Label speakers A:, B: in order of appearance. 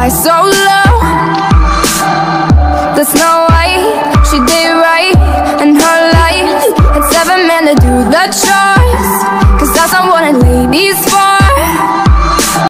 A: fly so low. The Snow White, she did right in her life. Had 7 men to do the chores, 'cause that's not what a lady's for.